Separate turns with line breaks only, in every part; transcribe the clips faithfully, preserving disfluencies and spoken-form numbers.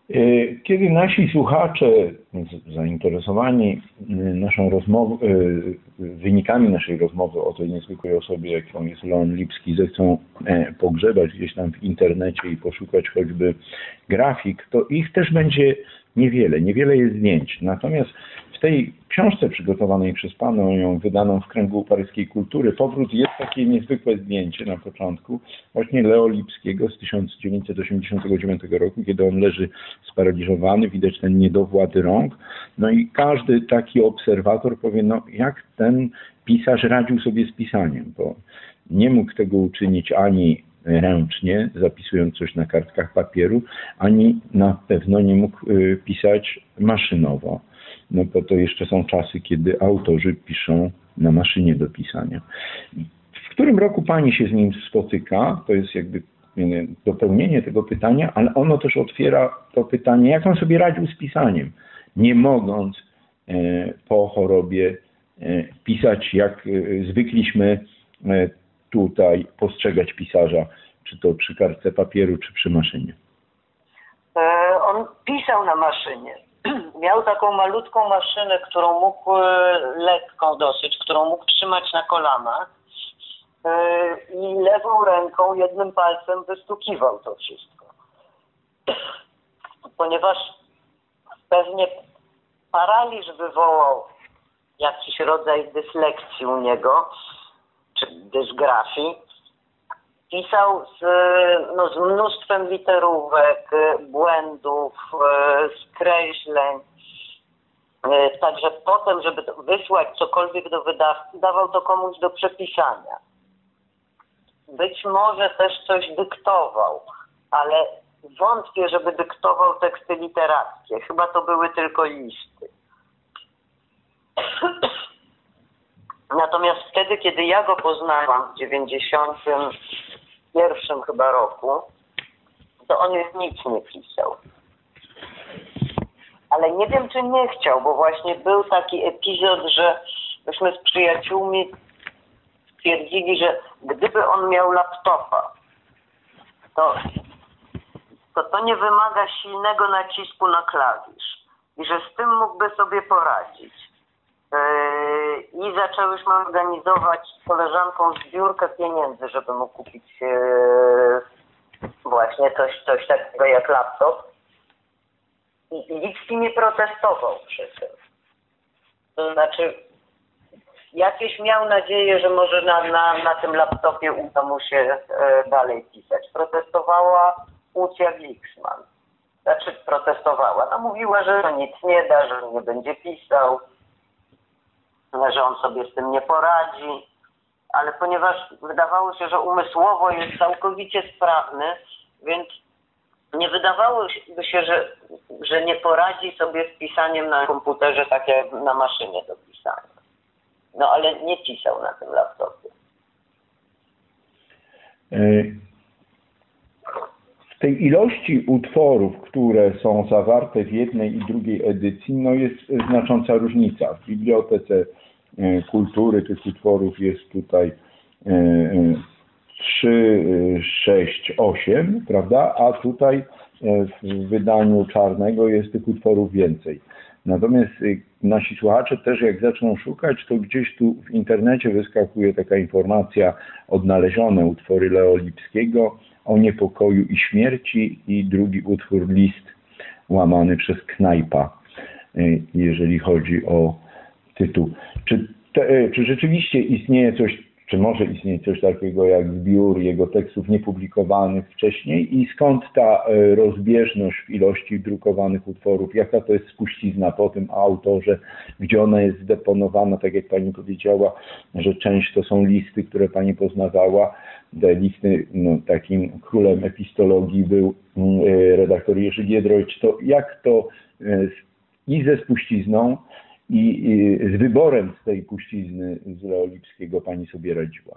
Kiedy nasi słuchacze zainteresowani naszą rozmową, wynikami naszej rozmowy o tej niezwykłej osobie, jaką jest Leon Lipski, zechcą pogrzebać gdzieś tam w internecie i poszukać choćby grafik, to ich też będzie niewiele, niewiele jest zdjęć. Natomiast w tej książce przygotowanej przez Panią, wydaną w Kręgu Paryskiej Kultury, Powrót, jest takie niezwykłe zdjęcie na początku właśnie Leo Lipskiego z tysiąc dziewięćset osiemdziesiątego dziewiątego roku, kiedy on leży sparaliżowany, widać ten niedowład rąk. No i każdy taki obserwator powie, no jak ten pisarz radził sobie z pisaniem, bo nie mógł tego uczynić ani ręcznie, zapisując coś na kartkach papieru, ani na pewno nie mógł pisać maszynowo. No bo to jeszcze są czasy, kiedy autorzy piszą na maszynie do pisania. W którym roku Pani się z nim spotyka? To jest jakby dopełnienie tego pytania, ale ono też otwiera to pytanie, jak on sobie radził z pisaniem, nie mogąc po chorobie pisać, jak zwykliśmy tutaj postrzegać pisarza, czy to przy kartce papieru, czy przy maszynie.
On pisał na maszynie. Miał taką malutką maszynę, którą mógł, lekką dosyć, którą mógł trzymać na kolanach i lewą ręką, jednym palcem wystukiwał to wszystko. Ponieważ pewnie paraliż wywołał jakiś rodzaj dyslekcji u niego, czy dysgrafii, pisał z, no, z mnóstwem literówek, błędów, skreśleń. Także potem, żeby wysłać cokolwiek do wydawcy, dawał to komuś do przepisania. Być może też coś dyktował, ale wątpię, żeby dyktował teksty literackie. Chyba to były tylko listy. Natomiast wtedy, kiedy ja go poznałam w dziewięćdziesiątym pierwszym chyba roku, to on już nic nie pisał. Ale nie wiem, czy nie chciał, bo właśnie był taki epizod, że myśmy z przyjaciółmi stwierdzili, że gdyby on miał laptopa, to to, to nie wymaga silnego nacisku na klawisz i że z tym mógłby sobie poradzić. I zaczęłyśmy organizować z koleżanką zbiórkę pieniędzy, żeby mu kupić właśnie coś, coś takiego jak laptop. I Lipski nie protestował przy tym. To znaczy, jakieś miał nadzieję, że może na, na, na tym laptopie uda mu się dalej pisać. Protestowała Łucja Glicksman. Znaczy protestowała. No mówiła, że to nic nie da, że nie będzie pisał, że on sobie z tym nie poradzi, ale ponieważ wydawało się, że umysłowo jest całkowicie sprawny, więc nie wydawało się, że, że nie poradzi sobie z pisaniem na komputerze tak jak na maszynie do pisania. No ale nie pisał na tym laptopie.
W tej ilości utworów, które są zawarte w jednej i drugiej edycji, no jest znacząca różnica. W Bibliotece Kultury tych utworów jest tutaj trzy, sześć, osiem, prawda? A tutaj w wydaniu czarnego jest tych utworów więcej. Natomiast nasi słuchacze też jak zaczną szukać, to gdzieś tu w internecie wyskakuje taka informacja: odnalezione utwory Leo Lipskiego o niepokoju i śmierci i drugi utwór List łamany przez Knajpa, jeżeli chodzi o tytuł. Czy, te, czy rzeczywiście istnieje coś, czy może istnieć coś takiego jak zbiór jego tekstów niepublikowanych wcześniej i skąd ta rozbieżność w ilości drukowanych utworów? Jaka to jest spuścizna po tym autorze? Gdzie ona jest zdeponowana? Tak jak Pani powiedziała, że część to są listy, które Pani poznawała. Te listy, no, takim królem epistologii był redaktor Jerzy Giedroyć. To jak to i ze spuścizną, i z wyborem z tej puścizny z Leo Lipskiego Pani sobie radziła?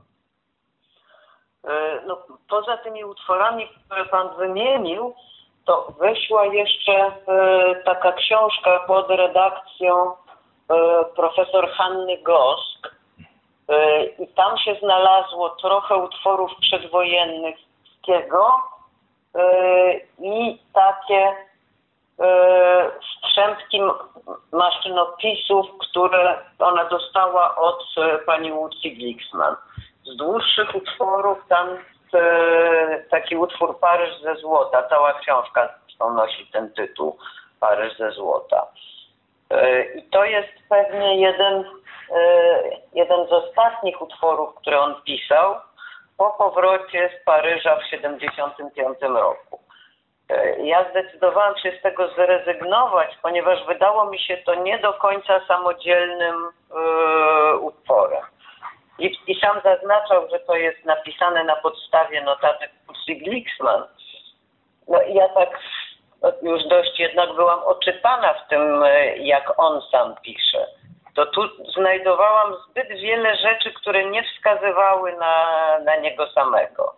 No, poza tymi utworami, które Pan wymienił, to wyszła jeszcze taka książka pod redakcją profesor Hanny Gosk i tam się znalazło trochę utworów przedwojennych Lipskiego i takie strzępki maszynopisów, które ona dostała od pani Łucji Glicksman. Z dłuższych utworów tam taki utwór Paryż ze złota, cała książka nosi ten tytuł Paryż ze złota. I to jest pewnie jeden, jeden z ostatnich utworów, które on pisał po powrocie z Paryża w siedemdziesiątym piątym roku. Ja zdecydowałam się z tego zrezygnować, ponieważ wydało mi się to nie do końca samodzielnym yy, utworem. I, I sam zaznaczał, że to jest napisane na podstawie notatek Łucji Glicksman. No i ja tak już dość jednak byłam oczytana w tym, jak on sam pisze. To tu znajdowałam zbyt wiele rzeczy, które nie wskazywały na, na niego samego.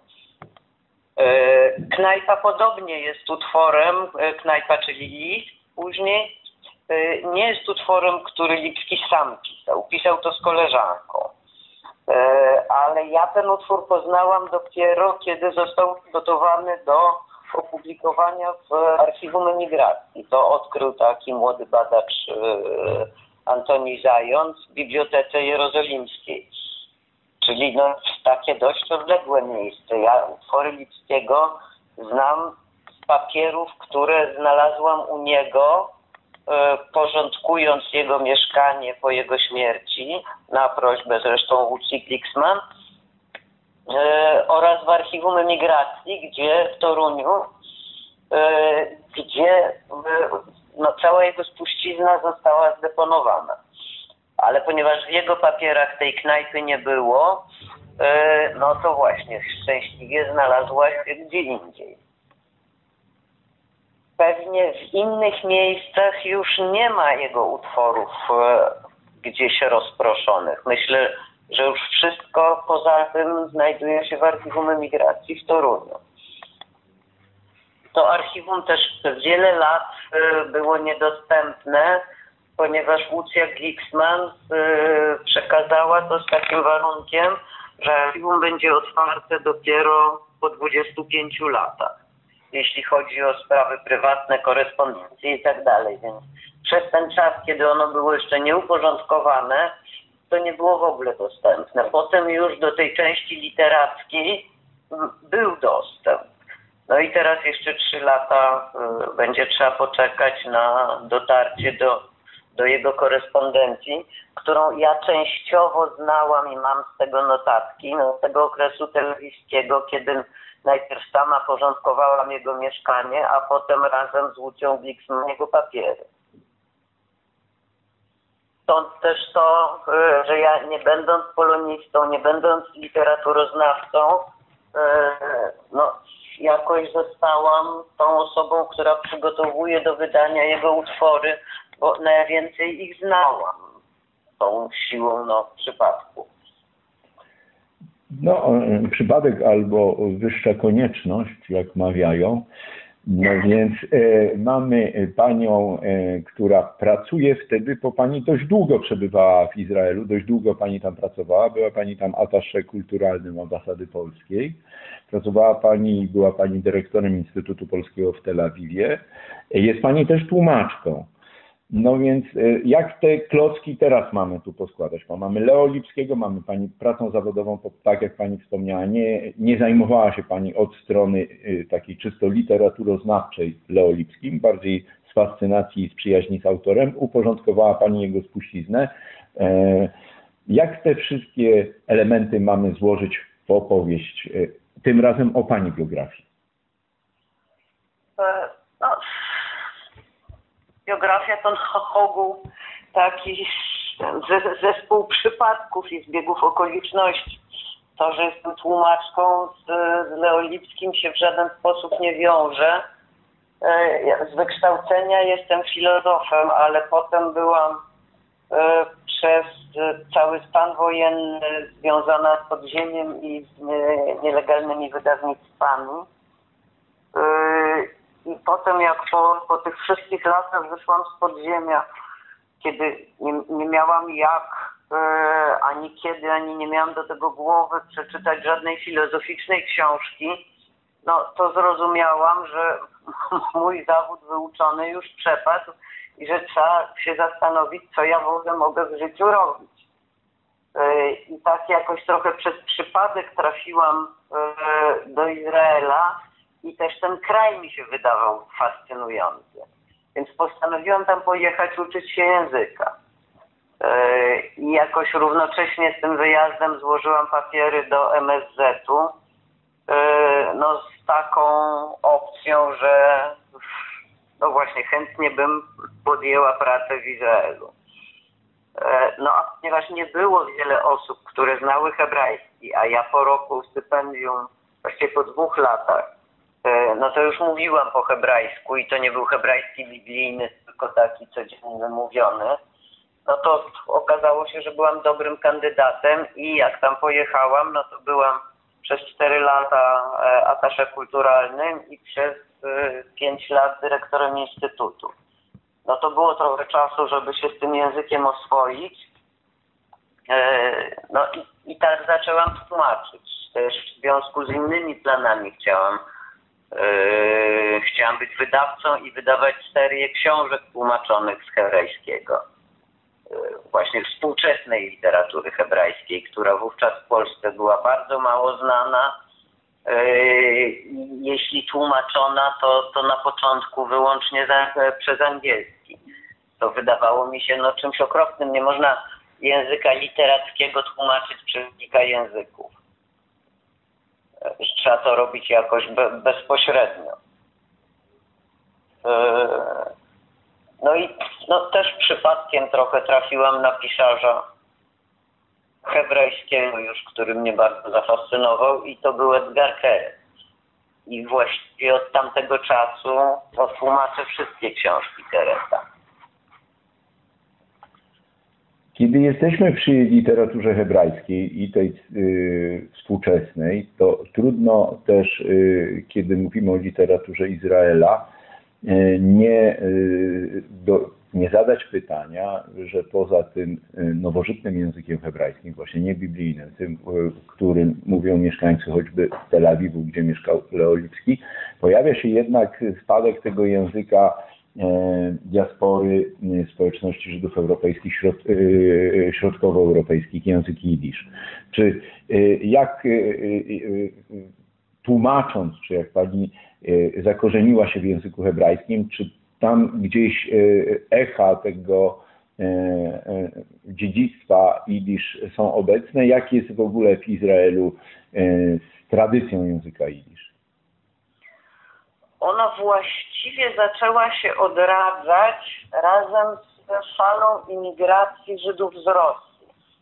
Knajpa podobnie jest utworem, Knajpa, czyli list później, nie jest utworem, który Lipski sam pisał. Pisał to z koleżanką. Ale ja ten utwór poznałam dopiero, kiedy został przygotowany do opublikowania w Archiwum Emigracji. To odkrył taki młody badacz Antoni Zając w Bibliotece Jerozolimskiej. Czyli no, takie dość odległe miejsce. Ja utwory Lipskiego znam z papierów, które znalazłam u niego, e, porządkując jego mieszkanie po jego śmierci, na prośbę zresztą Łucji Glicksman, e, oraz w Archiwum Emigracji, gdzie w Toruniu, e, gdzie e, no, cała jego spuścizna została zdeponowana. Ale ponieważ w jego papierach tej knajpy nie było, no to właśnie szczęśliwie znalazła się gdzie indziej. Pewnie w innych miejscach już nie ma jego utworów gdzieś rozproszonych. Myślę, że już wszystko poza tym znajduje się w Archiwum Emigracji w Toruniu. To archiwum też przez wiele lat było niedostępne, ponieważ Łucja Glicksman y, przekazała to z takim warunkiem, że archiwum będzie otwarte dopiero po dwudziestu pięciu latach, jeśli chodzi o sprawy prywatne, korespondencje i tak dalej. Więc przez ten czas, kiedy ono było jeszcze nieuporządkowane, to nie było w ogóle dostępne. Potem już do tej części literackiej był dostęp. No i teraz jeszcze trzy lata y, będzie trzeba poczekać na dotarcie do do jego korespondencji, którą ja częściowo znałam i mam z tego notatki, no, z tego okresu telewizjskiego, kiedy najpierw sama porządkowałam jego mieszkanie, a potem razem z Łucją Glicksman jego papiery. Stąd też to, że ja nie będąc polonistą, nie będąc literaturoznawcą, no, jakoś zostałam tą osobą, która przygotowuje do wydania jego utwory, bo najwięcej ich znałam tą siłą no, przypadku.
No, przypadek albo wyższa konieczność, jak mawiają. No więc e, mamy panią, e, która pracuje wtedy, bo pani dość długo przebywała w Izraelu, dość długo pani tam pracowała, była pani tam attaché kulturalnym ambasady polskiej. Pracowała pani, była pani dyrektorem Instytutu Polskiego w Tel Awiwie. Jest pani też tłumaczką. No więc jak te klocki teraz mamy tu poskładać? Bo mamy Leo Lipskiego, mamy pani pracą zawodową, tak jak pani wspomniała, nie, nie zajmowała się pani od strony takiej czysto literaturoznawczej Leo Lipskim, bardziej z fascynacji i z przyjaźni z autorem, uporządkowała pani jego spuściznę. Jak te wszystkie elementy mamy złożyć w opowieść, tym razem o pani biografii?
No. Biografia to na ogół taki zespół przypadków i zbiegów okoliczności. To, że jestem tłumaczką z, z Leo Lipskim się w żaden sposób nie wiąże. Z wykształcenia jestem filozofem, ale potem byłam przez cały stan wojenny związana z podziemiem i z nielegalnymi wydawnictwami. I potem jak po, po tych wszystkich latach wyszłam z podziemia, kiedy nie, nie miałam jak, e, ani kiedy, ani nie miałam do tego głowy przeczytać żadnej filozoficznej książki, no to zrozumiałam, że mój zawód wyuczony już przepadł i że trzeba się zastanowić, co ja w ogóle mogę w życiu robić. I tak jakoś trochę przez przypadek trafiłam do Izraela i też ten kraj mi się wydawał fascynujący. Więc postanowiłam tam pojechać uczyć się języka. I jakoś równocześnie z tym wyjazdem złożyłam papiery do M S Z-u, no z taką opcją, że no właśnie chętnie bym podjęła pracę w Izraelu. No a ponieważ nie było wiele osób, które znały hebrajski, a ja po roku stypendium, właściwie po dwóch latach, no to już mówiłam po hebrajsku i to nie był hebrajski biblijny, tylko taki codziennie mówiony, no to okazało się, że byłam dobrym kandydatem i jak tam pojechałam, no to byłam przez cztery lata atasze kulturalnym i przez pięć lat dyrektorem instytutu. No to było trochę czasu, żeby się z tym językiem oswoić. No i, i tak zaczęłam tłumaczyć. Też w związku z innymi planami chciałam, yy, chciałam być wydawcą i wydawać serię książek tłumaczonych z hebrajskiego. Yy, właśnie współczesnej literatury hebrajskiej, która wówczas w Polsce była bardzo mało znana. Yy, jeśli tłumaczona, to, to na początku wyłącznie za, przez angielski. To wydawało mi się no, czymś okropnym. Nie można języka literackiego tłumaczyć przez kilka języków. Yy, trzeba to robić jakoś be, bezpośrednio. Yy, no i no, też przypadkiem trochę trafiłam na pisarza hebrajskiego już, który mnie bardzo zafascynował i to był Edgar Keret. I właściwie od tamtego czasu no, tłumaczę wszystkie książki Kereta.
Kiedy jesteśmy przy literaturze hebrajskiej i tej y, współczesnej, to trudno też, y, kiedy mówimy o literaturze Izraela, y, nie, y, do, nie zadać pytania, że poza tym nowożytnym językiem hebrajskim, właśnie nie biblijnym, tym, którym mówią mieszkańcy choćby Tel Awiwu, gdzie mieszkał Leo Lipski, pojawia się jednak spadek tego języka diaspory społeczności Żydów europejskich, środ, środkowoeuropejskich, język jidysz. Czy jak tłumacząc, czy jak pani zakorzeniła się w języku hebrajskim, czy tam gdzieś echa tego dziedzictwa jidysz są obecne? Jak jest w ogóle w Izraelu z tradycją języka jidysz?
Ona właściwie zaczęła się odradzać razem z falą imigracji Żydów z Rosji.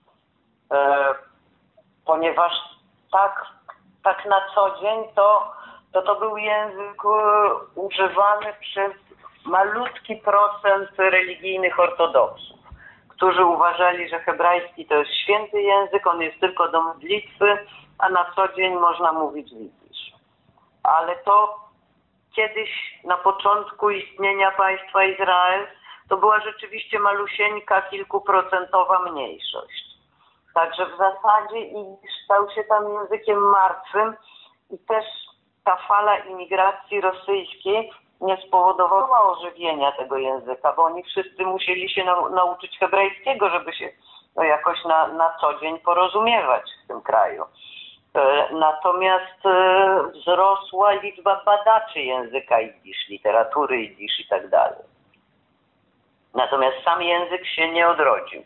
Ponieważ tak, tak na co dzień to, to to był język używany przez malutki procent religijnych ortodoksów, którzy uważali, że hebrajski to jest święty język, on jest tylko do modlitwy, a na co dzień można mówić jidysz. Ale to kiedyś na początku istnienia państwa Izrael to była rzeczywiście malusieńka, kilkuprocentowa mniejszość. Także w zasadzie jidysz stał się tam językiem martwym i też ta fala imigracji rosyjskiej nie spowodowała ożywienia tego języka, bo oni wszyscy musieli się nau nauczyć hebrajskiego, żeby się no, jakoś na, na co dzień porozumiewać w tym kraju. E, natomiast e, wzrosła liczba badaczy języka jidysz, literatury jidysz i tak dalej. Natomiast sam język się nie odrodził.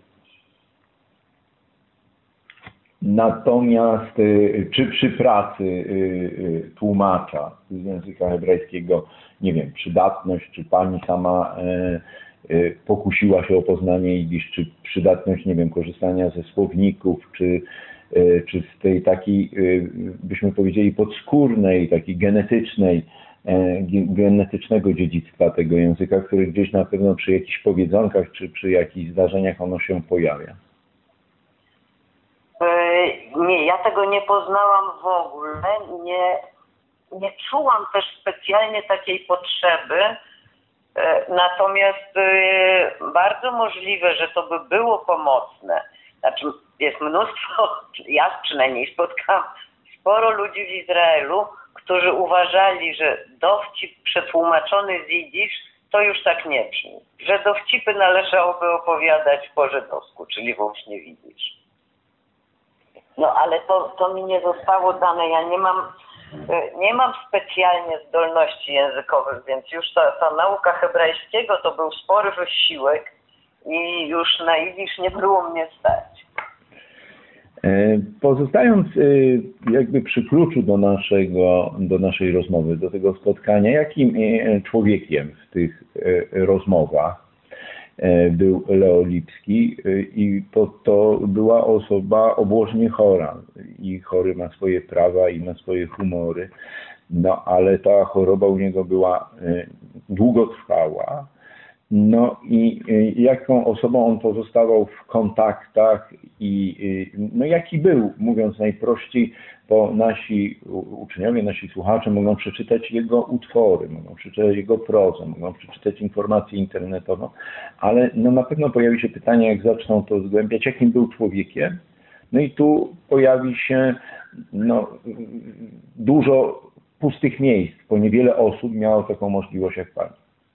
Natomiast czy przy pracy tłumacza z języka hebrajskiego, nie wiem, przydatność, czy pani sama pokusiła się o poznanie jidysz, czy przydatność, nie wiem, korzystania ze słowników, czy, czy z tej takiej, byśmy powiedzieli, podskórnej, takiej genetycznej, genetycznego dziedzictwa tego języka, który gdzieś na pewno przy jakichś powiedzonkach, czy przy jakichś zdarzeniach ono się pojawia?
Nie, ja tego nie poznałam w ogóle, nie, nie czułam też specjalnie takiej potrzeby, natomiast bardzo możliwe, że to by było pomocne. Znaczy jest mnóstwo, ja przynajmniej spotkałam sporo ludzi w Izraelu, którzy uważali, że dowcip przetłumaczony z jidysz to już tak nie brzmi. Że dowcipy należałoby opowiadać po żydowsku, czyli właśnie w jidysz. No ale to, to mi nie zostało dane. Ja nie mam, nie mam specjalnie zdolności językowych, więc już ta, ta nauka hebrajskiego to był spory wysiłek i już na jidysz nie było mnie stać.
Pozostając jakby przy kluczu do, naszego, do naszej rozmowy, do tego spotkania, jakim człowiekiem w tych rozmowach był Leo Lipski i to, to była osoba obłożnie chora i chory ma swoje prawa i ma swoje humory, no ale ta choroba u niego była długotrwała. No i jaką osobą on pozostawał w kontaktach i no jaki był, mówiąc najprościej, bo nasi uczniowie, nasi słuchacze mogą przeczytać jego utwory, mogą przeczytać jego prozę, mogą przeczytać informację internetową, ale no na pewno pojawi się pytanie, jak zaczną to zgłębiać, jakim był człowiekiem. No i tu pojawi się no, dużo pustych miejsc, bo niewiele osób miało taką możliwość jak pani.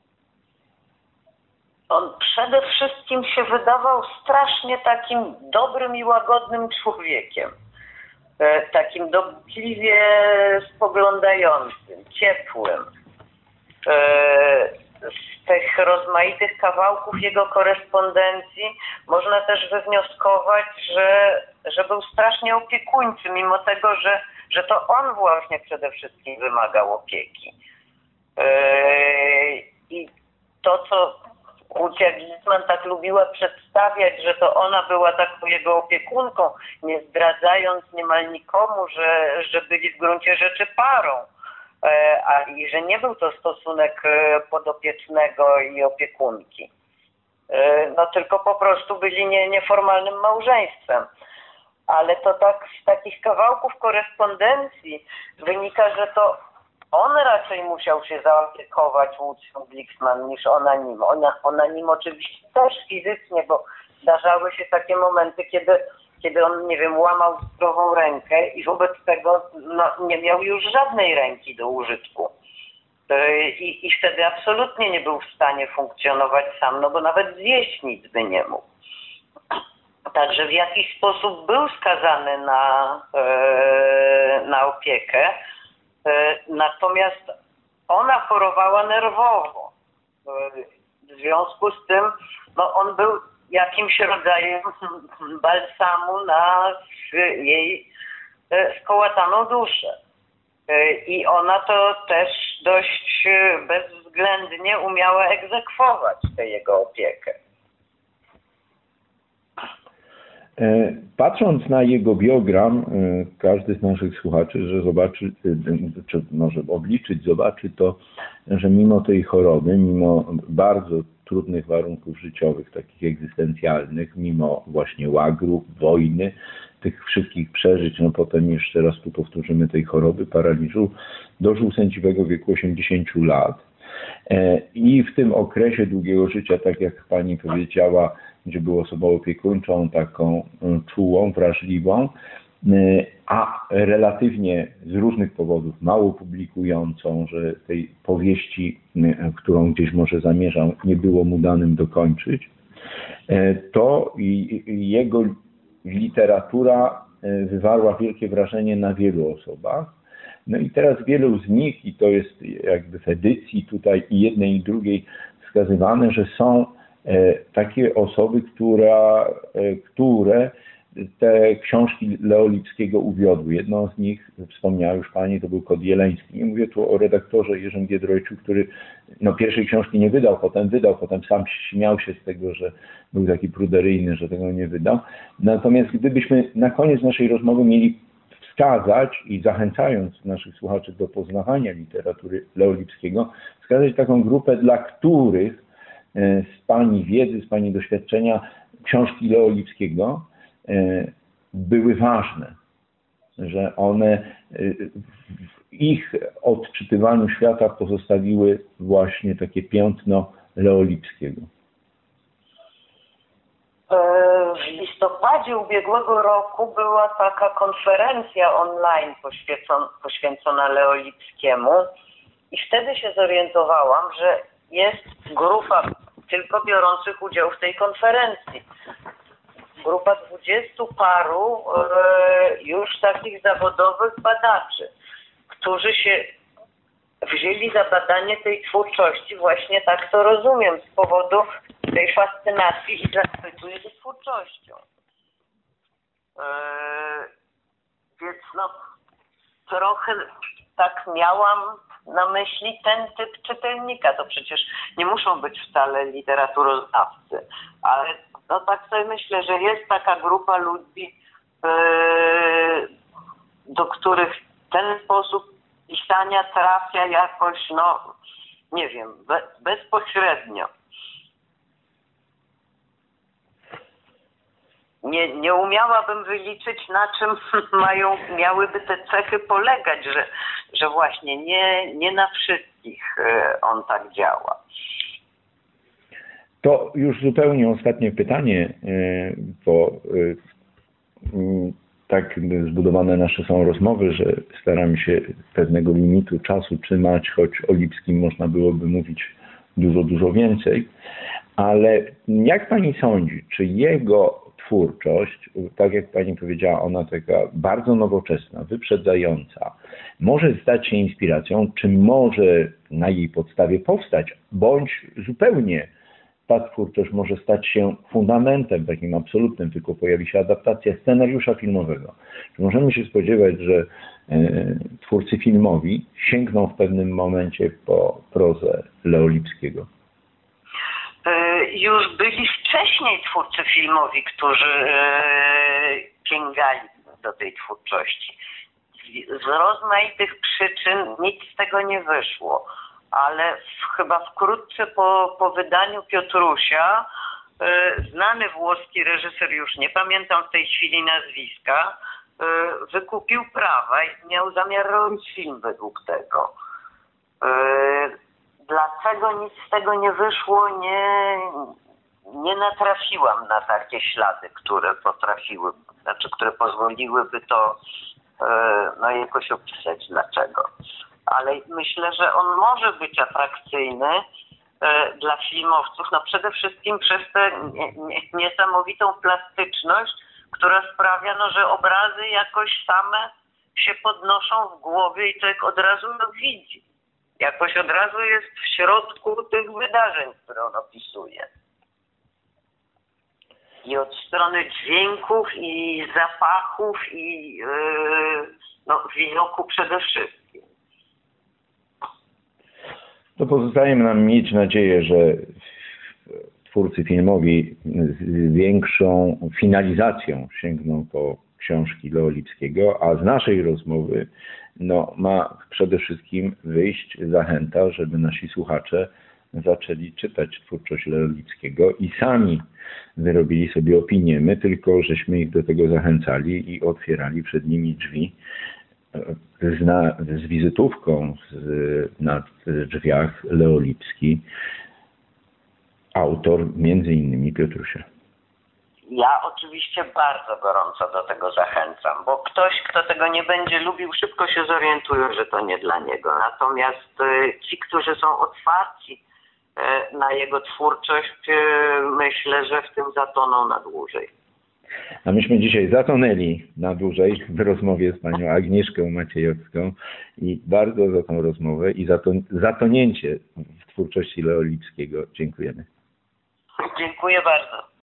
On przede wszystkim się wydawał strasznie takim dobrym i łagodnym człowiekiem. E, takim dobrliwie spoglądającym, ciepłym. E, z tych rozmaitych kawałków jego korespondencji można też wywnioskować, że, że był strasznie opiekuńczy, mimo tego, że, że to on właśnie przede wszystkim wymagał opieki. E, I to, co Łucja Glitzman tak lubiła przedstawiać, że to ona była taką jego opiekunką, nie zdradzając niemal nikomu, że, że byli w gruncie rzeczy parą, e, a i że nie był to stosunek podopiecznego i opiekunki. E, no tylko po prostu byli nie, nieformalnym małżeństwem. Ale to tak z takich kawałków korespondencji wynika, że to on raczej musiał się zaopiekować Łucją Glitzman niż ona nim. Ona, ona nim oczywiście też fizycznie, bo zdarzały się takie momenty, kiedy, kiedy on, nie wiem, łamał zdrową rękę i wobec tego no, nie miał już żadnej ręki do użytku. I, I wtedy absolutnie nie był w stanie funkcjonować sam, no bo nawet zjeść nic by nie mógł. Także w jakiś sposób był skazany na, na opiekę. Natomiast ona chorowała nerwowo. W związku z tym no, on był jakimś rodzajem balsamu na jej skołataną duszę. I ona to też dość bezwzględnie umiała egzekwować tę jego opiekę.
Patrząc na jego biogram, każdy z naszych słuchaczy, że zobaczy, czy może obliczyć, zobaczy to, że mimo tej choroby, mimo bardzo trudnych warunków życiowych, takich egzystencjalnych, mimo właśnie łagru, wojny, tych wszystkich przeżyć, no potem jeszcze raz tu powtórzymy tej choroby, paraliżu, dożył sędziwego wieku osiemdziesięciu lat. I w tym okresie długiego życia, tak jak pani powiedziała, gdzie był osobą opiekuńczą, taką czułą, wrażliwą, a relatywnie z różnych powodów mało publikującą, że tej powieści, którą gdzieś może zamierzał, nie było mu danym dokończyć, to jego literatura wywarła wielkie wrażenie na wielu osobach. No i teraz wielu z nich, i to jest jakby w edycji tutaj i jednej i drugiej wskazywane, że są takie osoby, która, które te książki Leo Lipskiego uwiodły. Jedną z nich, wspomniała już pani, to był Kot Jeleński. Nie mówię tu o redaktorze Jerzym Giedroyciu, który no, pierwszej książki nie wydał, potem wydał, potem sam śmiał się z tego, że był taki pruderyjny, że tego nie wydał. Natomiast gdybyśmy na koniec naszej rozmowy mieli wskazać i zachęcając naszych słuchaczy do poznawania literatury Leo Lipskiego, wskazać taką grupę, dla których z pani wiedzy, z pani doświadczenia książki Leo Lipskiego były ważne, że one w ich odczytywaniu świata pozostawiły właśnie takie piętno Leo Lipskiego.
W listopadzie ubiegłego roku była taka konferencja online poświęcona, poświęcona Leo Lipskiemu i wtedy się zorientowałam, że jest grupa tylko biorących udział w tej konferencji. Grupa dwudziestu paru e, już takich zawodowych badaczy, którzy się wzięli za badanie tej twórczości, właśnie tak to rozumiem, z powodu tej fascynacji i zachwytu jego twórczością. Eee, więc no, trochę tak miałam na myśli ten typ czytelnika. To przecież nie muszą być wcale literaturoznawcy, ale no tak sobie myślę, że jest taka grupa ludzi, eee, do których ten sposób pisania trafia jakoś, no nie wiem, be, bezpośrednio. Nie, nie umiałabym wyliczyć, na czym mają, miałyby te cechy polegać, że, że właśnie nie, nie na wszystkich on tak działa.
To już zupełnie ostatnie pytanie, bo tak zbudowane nasze są rozmowy, że staram się pewnego limitu czasu trzymać, choć o Lipskim można byłoby mówić dużo, dużo więcej. Ale jak pani sądzi, czy jego twórczość, tak jak pani powiedziała, ona taka bardzo nowoczesna, wyprzedzająca, może stać się inspiracją, czy może na jej podstawie powstać, bądź zupełnie ta twórczość może stać się fundamentem takim absolutnym, tylko pojawi się adaptacja scenariusza filmowego. Czy możemy się spodziewać, że e, twórcy filmowi sięgną w pewnym momencie po prozę Leo Lipskiego?
Już byli wcześniej twórcy filmowi, którzy sięgali do tej twórczości. Z rozmaitych przyczyn nic z tego nie wyszło, ale w, chyba wkrótce po, po wydaniu Piotrusia znany włoski reżyser, już nie pamiętam w tej chwili nazwiska, wykupił prawa i miał zamiar robić film według tego. Dlaczego nic z tego nie wyszło, nie, nie natrafiłam na takie ślady, które potrafiły, znaczy, które pozwoliłyby to no, jakoś opisać dlaczego. Ale myślę, że on może być atrakcyjny dla filmowców, no przede wszystkim przez tę niesamowitą plastyczność, która sprawia, no, że obrazy jakoś same się podnoszą w głowie i człowiek od razu to widzi. Jakoś od razu jest w środku tych wydarzeń, które on opisuje. I od strony dźwięków, i zapachów, i yy, no, widoku przede wszystkim.
To pozostaje nam mieć nadzieję, że twórcy filmowi z większą finalizacją sięgną po książki Leo Lipskiego, a z naszej rozmowy no, ma przede wszystkim wyjść zachęta, żeby nasi słuchacze zaczęli czytać twórczość Leo Lipskiego i sami wyrobili sobie opinię. My tylko żeśmy ich do tego zachęcali i otwierali przed nimi drzwi z, na, z wizytówką z, na drzwiach Leo Lipski, autor między innymi Piotrusia.
Ja oczywiście bardzo gorąco do tego zachęcam, bo ktoś, kto tego nie będzie lubił, szybko się zorientuje, że to nie dla niego. Natomiast ci, którzy są otwarci na jego twórczość, myślę, że w tym zatoną na dłużej.
A myśmy dzisiaj zatonęli na dłużej w rozmowie z panią Agnieszką Maciejowską i bardzo za tą rozmowę i za to zatonięcie w twórczości Leo Lipskiego dziękujemy.
Dziękuję bardzo.